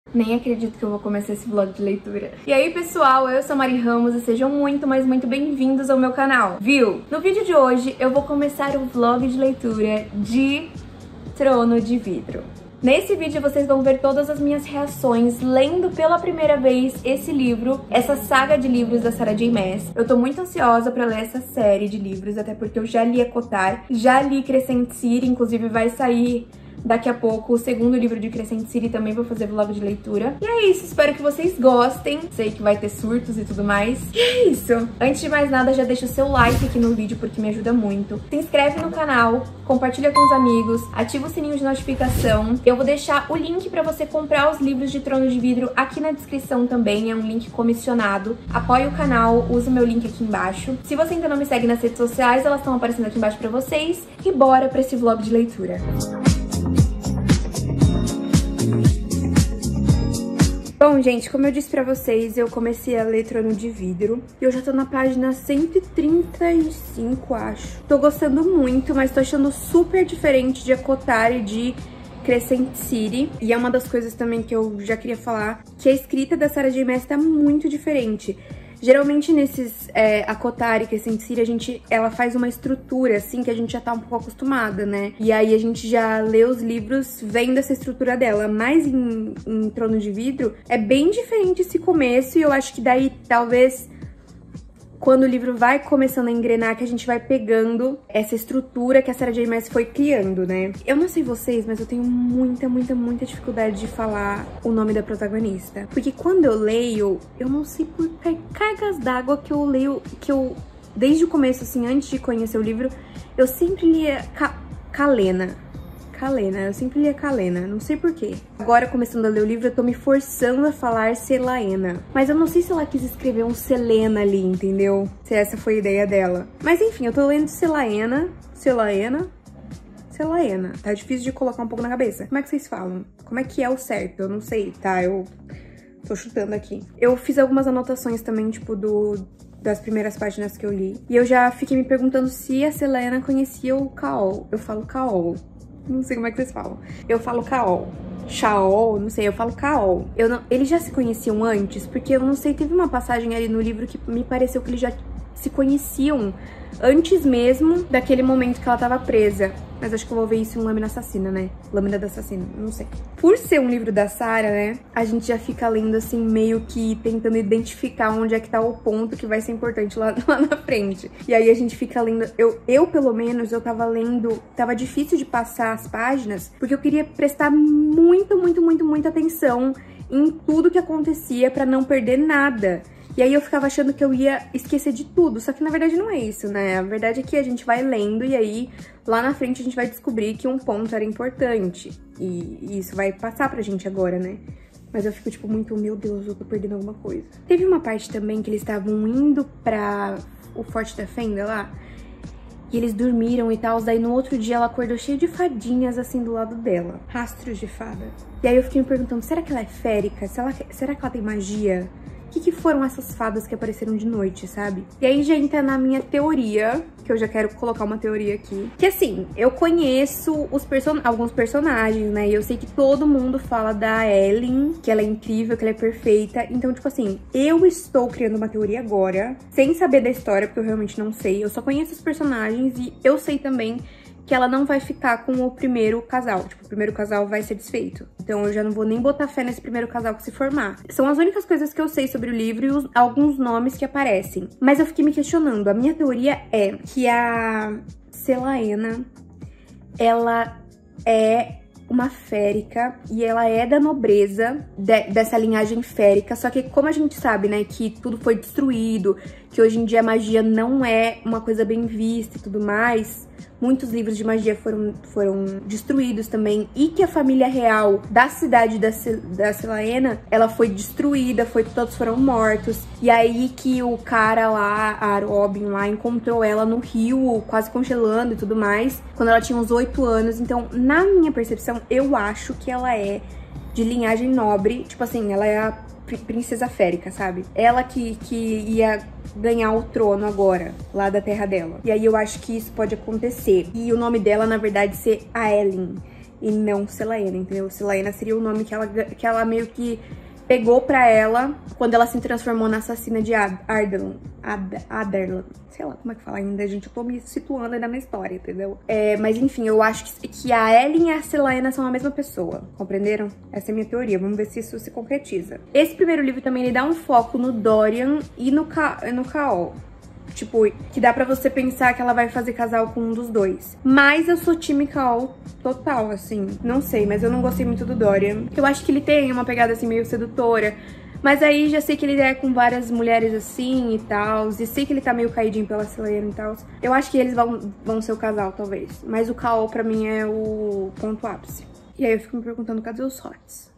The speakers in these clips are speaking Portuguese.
Nem acredito que eu vou começar esse vlog de leitura. E aí, pessoal, eu sou a Mari Ramos e sejam muito, mas muito bem-vindos ao meu canal, viu? No vídeo de hoje, eu vou começar o vlog de leitura de Trono de Vidro. Nesse vídeo vocês vão ver todas as minhas reações lendo pela primeira vez esse livro, essa saga de livros da Sarah J Maas. Eu tô muito ansiosa pra ler essa série de livros, até porque eu já li Acotar, já li Crescent City, inclusive vai sair daqui a pouco o segundo livro de Crescent City, também vou fazer vlog de leitura. E é isso, espero que vocês gostem. Sei que vai ter surtos e tudo mais. E é isso. Antes de mais nada, já deixa o seu like aqui no vídeo, porque me ajuda muito. Se inscreve no canal, compartilha com os amigos, ativa o sininho de notificação. Eu vou deixar o link pra você comprar os livros de Trono de Vidro aqui na descrição também, é um link comissionado. Apoie o canal, usa o meu link aqui embaixo. Se você ainda não me segue nas redes sociais, elas estão aparecendo aqui embaixo pra vocês. E bora pra esse vlog de leitura. Bom, gente, como eu disse pra vocês, eu comecei a ler Trono de Vidro e eu já tô na página 135, acho. Tô gostando muito, mas tô achando super diferente de Acotar e de Crescent City. E é uma das coisas também que eu já queria falar, que a escrita da Sarah J Maas tá muito diferente. Geralmente nesses Acotar e Crescent City, ela faz uma estrutura, assim, que a gente já tá um pouco acostumada, né? E aí a gente já lê os livros vendo essa estrutura dela. Mas em Trono de Vidro é bem diferente esse começo e eu acho que daí talvez quando o livro vai começando a engrenar, que a gente vai pegando essa estrutura que a Sarah J Maas foi criando, né? Eu não sei vocês, mas eu tenho muita dificuldade de falar o nome da protagonista. Porque quando eu leio, eu não sei por que cargas d'água que eu leio, que eu, desde o começo, assim, antes de conhecer o livro, eu sempre lia Kalena, eu sempre lia Kalena, não sei porquê. Agora, começando a ler o livro, eu tô me forçando a falar Celaena. Mas eu não sei se ela quis escrever um Selena ali, entendeu? Se essa foi a ideia dela. Mas enfim, eu tô lendo Celaena. Tá difícil de colocar um pouco na cabeça. Como é que vocês falam? Como é que é o certo? Eu não sei, tá? Eu tô chutando aqui. Eu fiz algumas anotações também, tipo, das primeiras páginas que eu li. E eu já fiquei me perguntando se a Celaena conhecia o Chaol. Eu falo Chaol. Não sei como é que vocês falam. Eu falo Chaol, não sei, eu falo Chaol. Eles já se conheciam antes? Porque eu não sei, teve uma passagem ali no livro que me pareceu que eles já se conheciam antes mesmo daquele momento que ela tava presa. Mas acho que eu vou ver isso em Lâmina Assassina, né? Lâmina da Assassina, não sei. Por ser um livro da Sarah, né? A gente já fica lendo assim, meio que tentando identificar onde é que tá o ponto que vai ser importante lá na frente. E aí a gente fica lendo... Eu pelo menos, eu tava lendo... Tava difícil de passar as páginas, porque eu queria prestar muita atenção em tudo que acontecia pra não perder nada. E aí eu ficava achando que eu ia esquecer de tudo, só que na verdade não é isso, né? A verdade é que a gente vai lendo e aí lá na frente a gente vai descobrir que um ponto era importante. E isso vai passar pra gente agora, né? Mas eu fico tipo muito, meu Deus, eu tô perdendo alguma coisa. Teve uma parte também que eles estavam indo pra o Forte da Fenda lá, e eles dormiram e tal, daí no outro dia ela acordou cheia de fadinhas assim do lado dela. Rastros de fada. E aí eu fiquei me perguntando, será que ela é férica? Será que ela tem magia? O que foram essas fadas que apareceram de noite, sabe? E aí já entra na minha teoria, que eu já quero colocar uma teoria aqui. Que assim, eu conheço alguns personagens, né? E eu sei que todo mundo fala da Ellen, que ela é incrível, que ela é perfeita. Então, tipo assim, eu estou criando uma teoria agora, sem saber da história, porque eu realmente não sei. Eu só conheço os personagens e eu sei também que ela não vai ficar com o primeiro casal. Tipo, o primeiro casal vai ser desfeito. Então eu já não vou nem botar fé nesse primeiro casal que se formar. São as únicas coisas que eu sei sobre o livro e alguns nomes que aparecem. Mas eu fiquei me questionando. A minha teoria é que a Celaena, ela é uma férica e ela é da nobreza dessa linhagem férica, só que como a gente sabe, né, que tudo foi destruído, que hoje em dia a magia não é uma coisa bem vista e tudo mais, muitos livros de magia foram destruídos também, e que a família real da cidade da Celaena, ela foi destruída, todos foram mortos, e aí que o cara lá, a Robin lá, encontrou ela no rio, quase congelando e tudo mais, quando ela tinha uns 8 anos, então, na minha percepção, eu acho que ela é de linhagem nobre, tipo assim, ela é a princesa férica, sabe? Ela que ia ganhar o trono agora, lá da terra dela. E aí eu acho que isso pode acontecer. E o nome dela, na verdade, ser Aelin, e não Celaena, entendeu? Celaena seria o nome que ela meio que pegou pra ela quando ela se transformou na assassina de Adarlan. Sei lá como é que fala ainda, gente. Eu tô me situando ainda na história, entendeu? Mas enfim, eu acho que a Ellen e a Celaena são a mesma pessoa. Compreenderam? Essa é a minha teoria. Vamos ver se isso se concretiza. Esse primeiro livro também, ele dá um foco no Dorian e no Chaol. Tipo, que dá pra você pensar que ela vai fazer casal com um dos dois. Mas eu sou time Chaol total, assim. Não sei, mas eu não gostei muito do Dorian. Eu acho que ele tem uma pegada, assim, meio sedutora. Mas aí já sei que ele é com várias mulheres assim e tal. E sei que ele tá meio caidinho pela Celaena e tal. Eu acho que eles vão ser o casal, talvez. Mas o Chaol, pra mim, é o ponto ápice. E aí eu fico me perguntando, cadê os hots?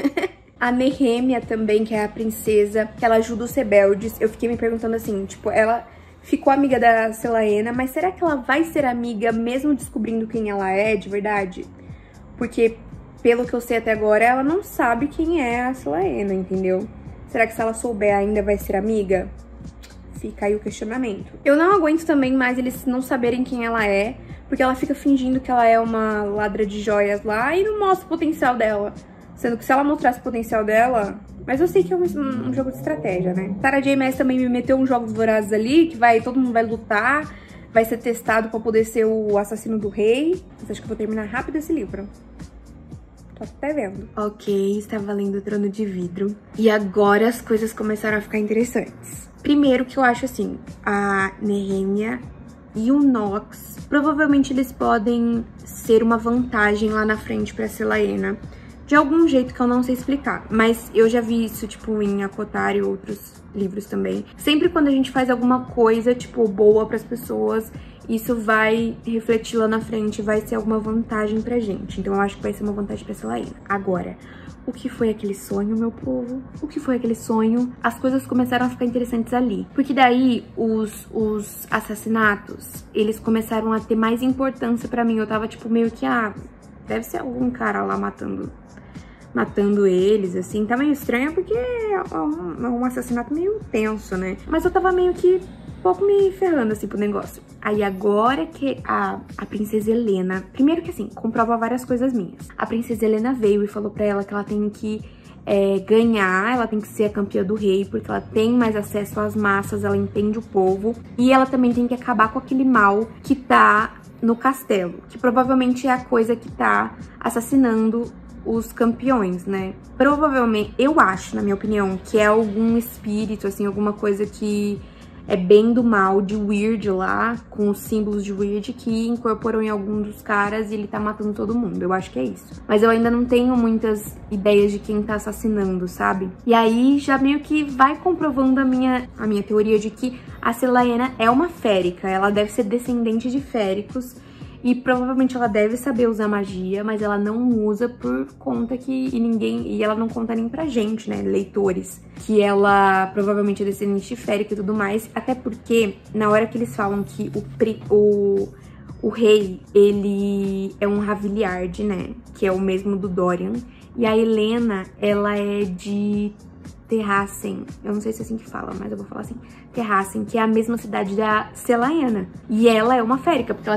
A Nehemia também, que é a princesa, que ela ajuda os rebeldes. Eu fiquei me perguntando assim, tipo, ela ficou amiga da Celaena, mas será que ela vai ser amiga mesmo descobrindo quem ela é de verdade? Porque, pelo que eu sei até agora, ela não sabe quem é a Celaena, entendeu? Será que se ela souber ainda vai ser amiga? Fica aí o questionamento. Eu não aguento também mais eles não saberem quem ela é, porque ela fica fingindo que ela é uma ladra de joias lá e não mostra o potencial dela. Sendo que se ela mostrasse o potencial dela... Mas eu sei que é um jogo de estratégia, né? Sarah J. Maas também me meteu uns jogos vorazes ali, que todo mundo vai lutar, vai ser testado pra poder ser o assassino do rei. Mas acho que eu vou terminar rápido esse livro. Tô até vendo. Ok, estava lendo O Trono de Vidro. E agora as coisas começaram a ficar interessantes. Primeiro que eu acho assim, a Nehemia e o Nox, provavelmente eles podem ser uma vantagem lá na frente pra Celaena. De algum jeito que eu não sei explicar. Mas eu já vi isso, tipo, em Acotar e outros livros também. Sempre quando a gente faz alguma coisa, tipo, boa pras pessoas, isso vai refletir lá na frente, vai ser alguma vantagem pra gente. Então eu acho que vai ser uma vantagem pra Celaena. Agora, o que foi aquele sonho, meu povo? O que foi aquele sonho? As coisas começaram a ficar interessantes ali. Porque daí, os assassinatos, eles começaram a ter mais importância pra mim. Eu tava, tipo, meio que, deve ser algum cara lá matando eles, assim. Tá meio estranho porque é um assassinato meio tenso, né? Mas eu tava meio que um pouco me ferrando, assim, pro negócio. Aí agora que a princesa Helena... Primeiro que, assim, comprova várias coisas minhas. A princesa Helena veio e falou pra ela que ela tem que ganhar, ela tem que ser a campeã do rei, porque ela tem mais acesso às massas, ela entende o povo. E ela também tem que acabar com aquele mal que tá no castelo, que provavelmente é a coisa que tá assassinando os campeões, né? Provavelmente, eu acho, na minha opinião, que é algum espírito, assim, alguma coisa que é bem do mal, de Weird lá, com os símbolos de Weird, que incorporou em algum dos caras e ele tá matando todo mundo. Eu acho que é isso. Mas eu ainda não tenho muitas ideias de quem tá assassinando, sabe? E aí já meio que vai comprovando a minha teoria de que a Celaena é uma férica. Ela deve ser descendente de féricos. E provavelmente ela deve saber usar magia, mas ela não usa por conta que e ela não conta nem pra gente, né, leitores, que ela provavelmente é descendente de férica e tudo mais, até porque na hora que eles falam que o rei, ele é um Raviliard, né, que é o mesmo do Dorian, e a Helena, ela é de Terrassen, eu não sei se é assim que fala, mas eu vou falar assim, Terrassen, que é a mesma cidade da Celaena. E ela é uma férica, porque ela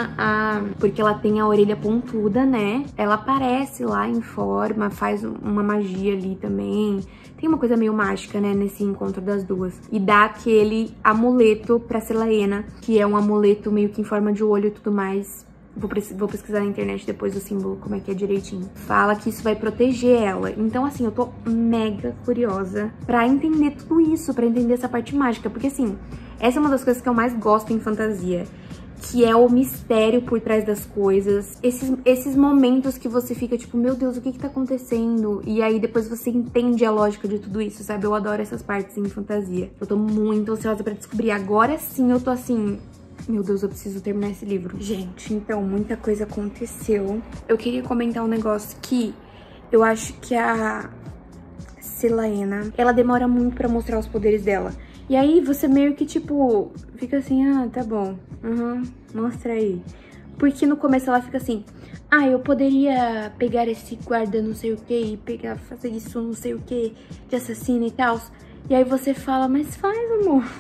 tem a orelha pontuda, né? Ela aparece lá em forma, faz uma magia ali também. Tem uma coisa meio mágica, né, nesse encontro das duas. E dá aquele amuleto pra Celaena, que é um amuleto meio que em forma de olho e tudo mais. Vou pesquisar na internet depois o símbolo, como é que é direitinho. Fala que isso vai proteger ela. Então, assim, eu tô mega curiosa pra entender tudo isso, pra entender essa parte mágica. Porque, assim, essa é uma das coisas que eu mais gosto em fantasia, que é o mistério por trás das coisas. Esses momentos que você fica tipo, meu Deus, o que tá acontecendo? E aí depois você entende a lógica de tudo isso, sabe? Eu adoro essas partes em fantasia. Eu tô muito ansiosa pra descobrir. Agora sim eu tô assim... Meu Deus, eu preciso terminar esse livro. Gente, então, muita coisa aconteceu. Eu queria comentar um negócio que eu acho que a Celaena, ela demora muito pra mostrar os poderes dela. E aí você meio que, tipo, fica assim, tá bom, mostra aí. Porque no começo ela fica assim, eu poderia pegar esse guarda não sei o que e fazer isso não sei o que de assassino e tal. E aí você fala, mas faz, amor.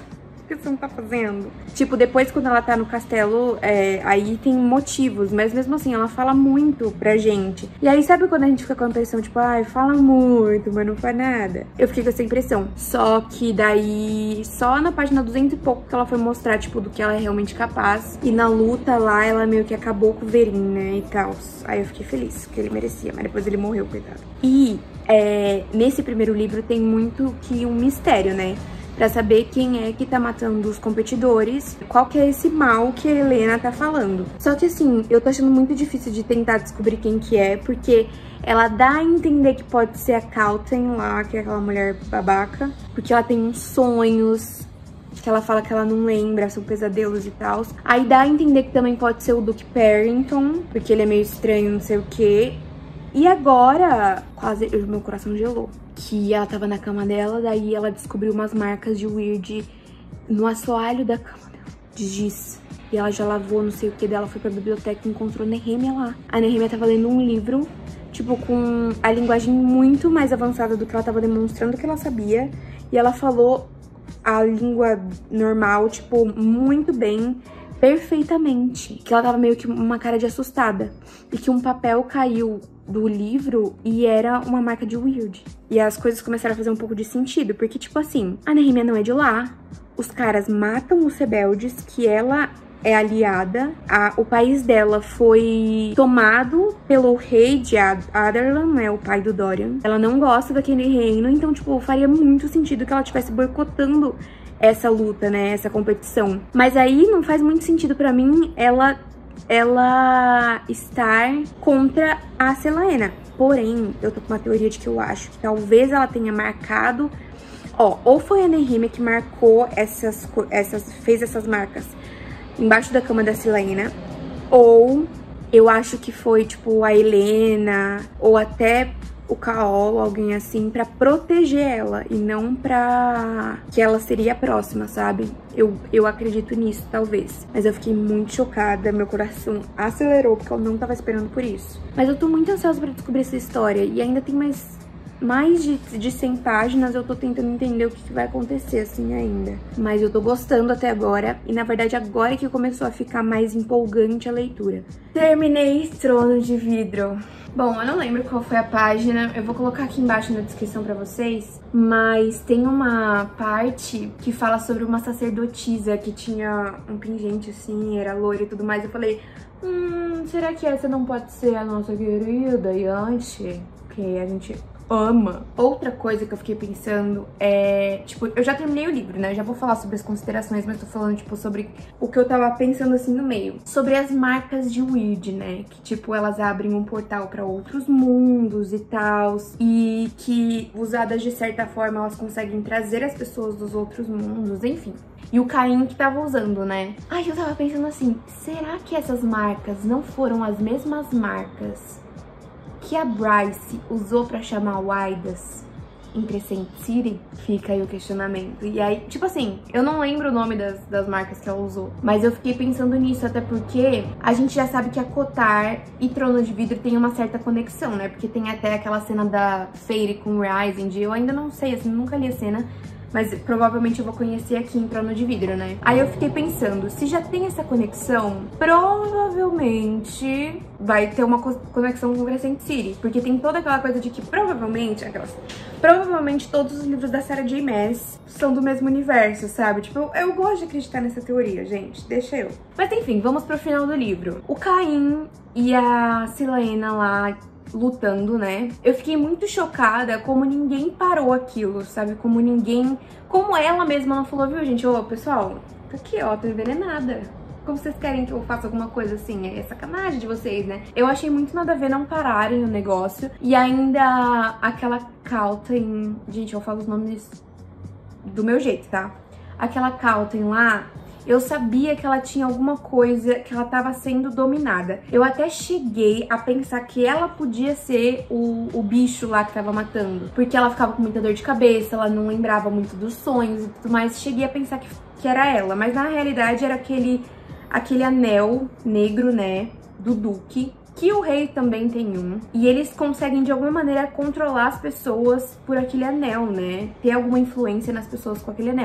que você não tá fazendo? Tipo, depois quando ela tá no castelo, aí tem motivos, mas mesmo assim, ela fala muito pra gente. E aí, sabe quando a gente fica com a impressão, tipo, ai, fala muito, mas não faz nada? Eu fiquei com essa impressão. Só que daí, só na página 200 e pouco que ela foi mostrar, tipo, do que ela é realmente capaz. E na luta lá, ela meio que acabou com o Verin, né, e tal. Aí eu fiquei feliz, porque ele merecia, mas depois ele morreu, coitado. E nesse primeiro livro tem muito que um mistério, né? Pra saber quem é que tá matando os competidores, qual que é esse mal que a Helena tá falando. Só que assim, eu tô achando muito difícil de tentar descobrir quem que é, porque ela dá a entender que pode ser a Cauthon lá, que é aquela mulher babaca, porque ela tem uns sonhos que ela fala que ela não lembra, são pesadelos e tal. Aí dá a entender que também pode ser o Duke Perrington, porque ele é meio estranho, não sei o quê. E agora, quase meu coração gelou, que ela tava na cama dela, daí ela descobriu umas marcas de Weird no assoalho da cama dela, de giz. E ela já lavou, não sei o que, dela foi pra biblioteca e encontrou Nehemia lá. A Nehemia tava lendo um livro, tipo, com a linguagem muito mais avançada do que ela tava demonstrando que ela sabia. E ela falou a língua normal, tipo, muito bem, perfeitamente. Que ela tava meio que uma cara de assustada. E que um papel caiu do livro e era uma marca de Weird. E as coisas começaram a fazer um pouco de sentido, porque, tipo assim, a Nehemia não é de lá, os caras matam os rebeldes, que ela é aliada, o país dela foi tomado pelo rei de Adarlan, né, o pai do Dorian. Ela não gosta daquele reino, então, tipo, faria muito sentido que ela estivesse boicotando essa luta, né, essa competição. Mas aí não faz muito sentido pra mim ela estar contra a Celaena. Porém, eu tô com uma teoria de que eu acho que talvez ela tenha marcado, ou foi a Nehemia que marcou fez essas marcas embaixo da cama da Celaena, ou eu acho que foi, tipo, a Helena, ou até o Chaol, alguém assim, pra proteger ela e não pra que ela seria a próxima, sabe? Eu acredito nisso, talvez. Mas eu fiquei muito chocada, meu coração acelerou, porque eu não tava esperando por isso. Mas eu tô muito ansiosa pra descobrir essa história, e ainda tem mais de 100 páginas, eu tô tentando entender o que vai acontecer, assim, ainda. Mas eu tô gostando até agora, e na verdade agora que começou a ficar mais empolgante a leitura. Terminei Trono de Vidro. Bom, eu não lembro qual foi a página, eu vou colocar aqui embaixo na descrição pra vocês, mas tem uma parte que fala sobre uma sacerdotisa que tinha um pingente assim, era loira e tudo mais. Eu falei, será que essa não pode ser a nossa querida Yanchi? Que a gente ama. Outra coisa que eu fiquei pensando é, tipo, eu já terminei o livro, né? Eu já vou falar sobre as considerações, mas tô falando, tipo, sobre o que eu tava pensando, assim, no meio. Sobre as marcas de Weird, né? Que, tipo, elas abrem um portal pra outros mundos e tal. E que, usadas de certa forma, elas conseguem trazer as pessoas dos outros mundos, enfim. E o Caim que tava usando, né? Ai, eu tava pensando assim, será que essas marcas não foram as mesmas marcas que a Bryce usou pra chamar o Aidas em Crescent City? Fica aí o questionamento. E aí, tipo assim, eu não lembro o nome das marcas que ela usou, mas eu fiquei pensando nisso, até porque a gente já sabe que a Kotar e Trono de Vidro tem uma certa conexão, né? Porque tem até aquela cena da Feyre com Rising, eu ainda não sei, assim, nunca li a cena, mas provavelmente eu vou conhecer aqui em Trono de Vidro, né? Aí eu fiquei pensando, se já tem essa conexão, provavelmente vai ter uma conexão com Crescent City, porque tem toda aquela coisa de que provavelmente todos os livros da Sarah J. Maas são do mesmo universo, sabe? Tipo, eu gosto de acreditar nessa teoria, gente, deixa eu. Mas enfim, vamos pro final do livro. O Caim e a Celaena lá lutando, né? Eu fiquei muito chocada como ninguém parou aquilo, sabe? Como ela mesma não falou, viu, gente? Ô, pessoal, tá aqui, ó, tô envenenada. Como vocês querem que eu faça alguma coisa assim? É sacanagem de vocês, né? Eu achei muito nada a ver não pararem o negócio. E ainda aquela Cauthon... Gente, eu falo os nomes do meu jeito, tá? Aquela Cauthon lá, eu sabia que ela tinha alguma coisa, que ela tava sendo dominada. Eu até cheguei a pensar que ela podia ser o bicho lá que tava matando. Porque ela ficava com muita dor de cabeça, ela não lembrava muito dos sonhos e tudo mais. Cheguei a pensar que era ela, mas na realidade era aquele anel negro, né, do Duque, que o rei também tem um, e eles conseguem de alguma maneira controlar as pessoas por aquele anel, né, ter alguma influência nas pessoas com aquele anel.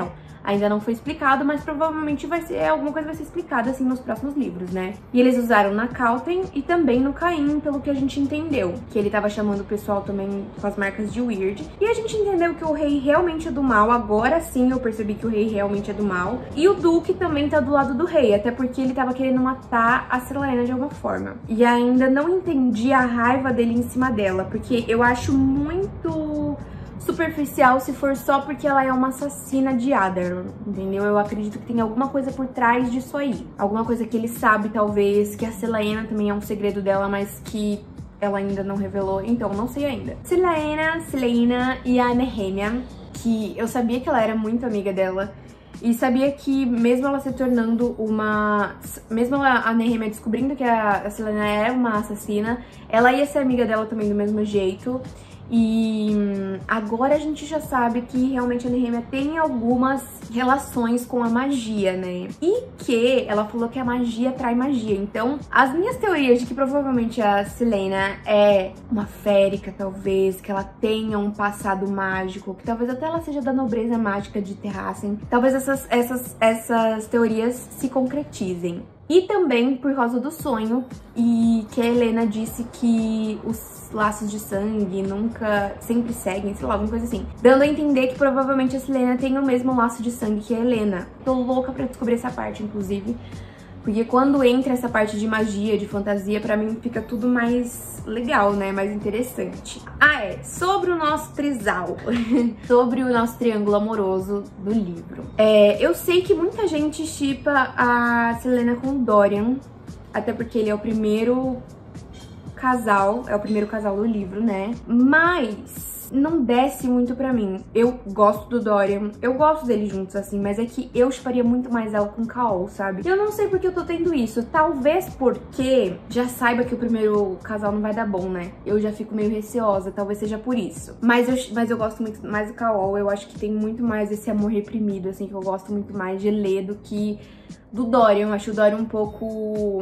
Ainda não foi explicado, mas provavelmente alguma coisa vai ser explicada assim nos próximos livros, né? E eles usaram na Cautem e também no Caim, pelo que a gente entendeu. Que ele tava chamando o pessoal também com as marcas de Weird. E a gente entendeu que o rei realmente é do mal. Agora sim eu percebi que o rei realmente é do mal. E o Duque também tá do lado do rei, até porque ele tava querendo matar a Celaena de alguma forma. E ainda não entendi a raiva dele em cima dela, porque eu acho muito superficial se for só porque ela é uma assassina de Adar, entendeu? Eu acredito que tem alguma coisa por trás disso aí. Alguma coisa que ele sabe, talvez, que a Celaena também é um segredo dela, mas que ela ainda não revelou, então não sei ainda. Celaena e a Nehemia, que eu sabia que ela era muito amiga dela, e sabia que mesmo ela se tornando uma... Mesmo a Nehemia descobrindo que a Celaena era uma assassina, ela ia ser amiga dela também do mesmo jeito. E agora a gente já sabe que realmente a Nehemia tem algumas relações com a magia, né? E que ela falou que a magia atrai magia. Então, as minhas teorias de que provavelmente a Celaena é uma férica, talvez, que ela tenha um passado mágico, que talvez até ela seja da nobreza mágica de Terrassen, talvez essas teorias se concretizem. E também por causa do sonho, e que a Helena disse que os laços de sangue nunca sempre seguem, sei lá, alguma coisa assim. Dando a entender que provavelmente a Celaena tem o mesmo laço de sangue que a Helena. Tô louca pra descobrir essa parte, inclusive. Porque quando entra essa parte de magia, de fantasia, pra mim fica tudo mais legal, né? Mais interessante. Sobre o nosso trisal. Sobre o nosso triângulo amoroso do livro. Eu sei que muita gente shippa a Celaena com o Dorian, até porque ele é o primeiro casal do livro, né? Mas não desce muito pra mim. Eu gosto do Dorian, eu gosto deles juntos, assim, mas é que eu shipparia muito mais ela com Chaol, sabe? Eu não sei porque eu tô tendo isso. Talvez porque já saiba que o primeiro casal não vai dar bom, né? Eu já fico meio receosa, talvez seja por isso. Mas eu gosto muito mais do Chaol, eu acho que tem muito mais esse amor reprimido, assim, que eu gosto muito mais de ler do que do Dorian. Eu acho o Dorian um pouco...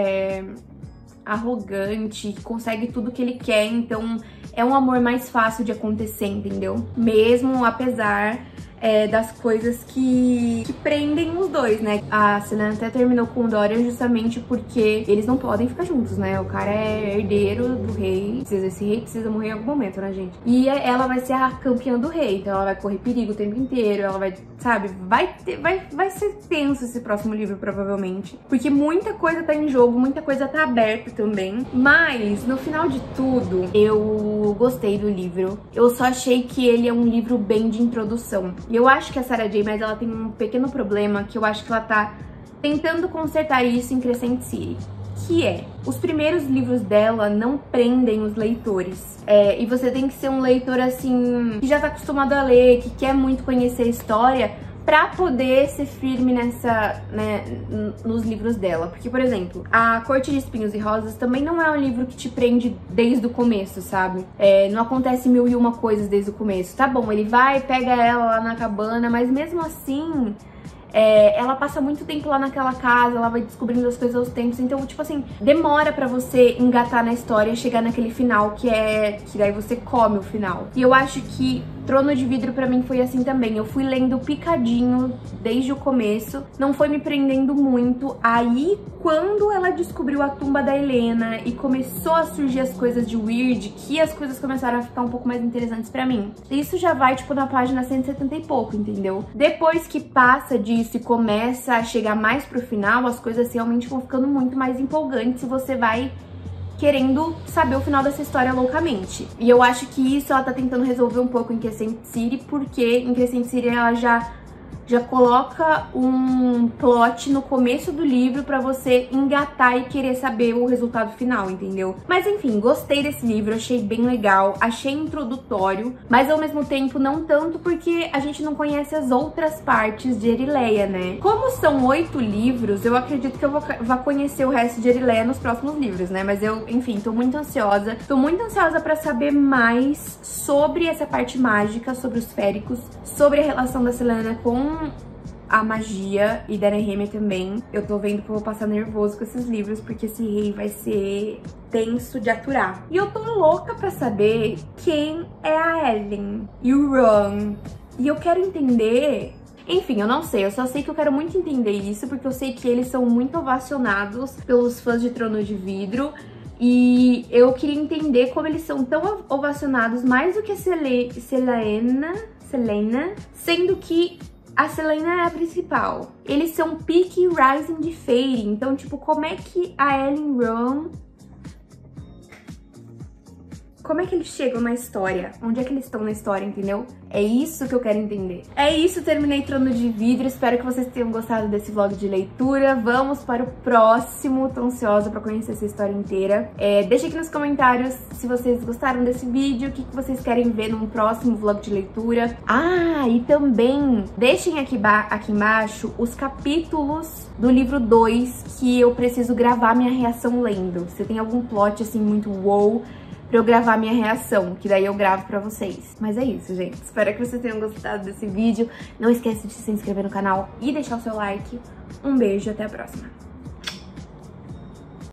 arrogante, consegue tudo que ele quer, então é um amor mais fácil de acontecer, entendeu? Mesmo apesar das coisas que prendem os dois, né? A Celaena até terminou com o Dorian justamente porque eles não podem ficar juntos, né? O cara é herdeiro do rei, esse rei precisa morrer em algum momento, né, gente? E ela vai ser a campeã do rei, então ela vai correr perigo o tempo inteiro, ela vai, sabe, vai ser tenso esse próximo livro, provavelmente. Porque muita coisa tá em jogo, muita coisa tá aberta também. Mas, no final de tudo, eu gostei do livro. Eu só achei que ele é um livro bem de introdução. E eu acho que a Sarah J. Maas, ela tem um pequeno problema, que eu acho que ela tá tentando consertar isso em Crescent City. Que os primeiros livros dela não prendem os leitores. E você tem que ser um leitor, assim, que já tá acostumado a ler, que quer muito conhecer a história, pra poder ser firme nos livros dela. Porque, por exemplo, A Corte de Espinhos e Rosas também não é um livro que te prende desde o começo, sabe? Não acontece mil e uma coisas desde o começo. Tá bom, ele vai, pega ela lá na cabana, mas mesmo assim... ela passa muito tempo lá naquela casa, ela vai descobrindo as coisas aos tempos, então, tipo assim, demora pra você engatar na história e chegar naquele final que daí você come o final. E eu acho que Trono de Vidro pra mim foi assim também. Eu fui lendo picadinho desde o começo, não foi me prendendo muito. Aí, quando ela descobriu a tumba da Helena e começou a surgir as coisas de Weird, que as coisas começaram a ficar um pouco mais interessantes pra mim. Isso já vai, tipo, na página 170 e pouco, entendeu? Depois que passa disso e começa a chegar mais pro final, as coisas realmente vão ficando muito mais empolgantes e você vai querendo saber o final dessa história loucamente. E eu acho que isso ela tá tentando resolver um pouco em Crescent City, porque em Crescent City ela já coloca um plot no começo do livro pra você engatar e querer saber o resultado final, entendeu? Mas enfim, gostei desse livro, achei bem legal, achei introdutório, mas ao mesmo tempo não tanto porque a gente não conhece as outras partes de Erileia, né? Como são 8 livros, eu acredito que eu vá conhecer o resto de Erileia nos próximos livros, né? Mas eu, enfim, tô muito ansiosa pra saber mais sobre essa parte mágica, sobre os féricos, sobre a relação da Celaena com a magia e da Nehemia também. Eu tô vendo que eu vou passar nervoso com esses livros, porque esse rei vai ser tenso de aturar. E eu tô louca pra saber quem é a Ellen e o Ron. E eu quero entender Enfim, eu não sei, eu só sei que eu quero muito entender isso, porque eu sei que eles são muito ovacionados pelos fãs de Trono de Vidro. E eu queria entender como eles são tão ovacionados mais do que a Selena, sendo que a Selena é a principal. Eles são Peak Rising de Fairy, então, tipo, como é que a Ellen Ron... Como é que eles chegam na história? Onde é que eles estão na história, entendeu? É isso que eu quero entender. É isso, terminei Trono de Vidro. Espero que vocês tenham gostado desse vlog de leitura. Vamos para o próximo. Tô ansiosa pra conhecer essa história inteira. Deixa aqui nos comentários se vocês gostaram desse vídeo, o que vocês querem ver num próximo vlog de leitura. Ah, e também deixem aqui embaixo os capítulos do livro 2 que eu preciso gravar minha reação lendo. Se tem algum plot, assim, muito wow, pra eu gravar minha reação, que daí eu gravo pra vocês. Mas é isso, gente. Espero que vocês tenham gostado desse vídeo. Não esqueça de se inscrever no canal e deixar o seu like. Um beijo e até a próxima.